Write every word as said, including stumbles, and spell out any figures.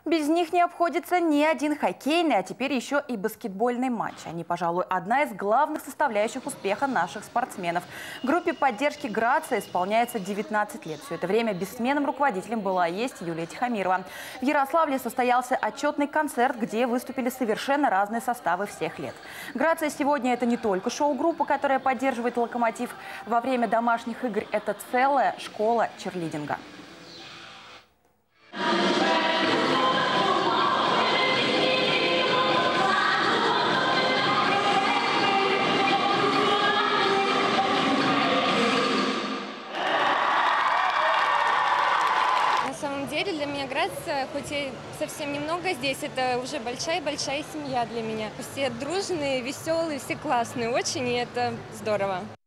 Без них не обходится ни один хоккейный, а теперь еще и баскетбольный матч. Они, пожалуй, одна из главных составляющих успеха наших спортсменов. Группе поддержки «Грация» исполняется девятнадцать лет. Все это время бессменным руководителем была и есть Юлия Тихомирова. В Ярославле состоялся отчетный концерт, где выступили совершенно разные составы всех лет. «Грация» сегодня – это не только шоу-группа, которая поддерживает «Локомотив». Во время домашних игр это целая школа черлидинга. На самом деле для меня Грация, хоть и совсем немного здесь, это уже большая-большая семья для меня. Все дружные, веселые, все классные очень, и это здорово.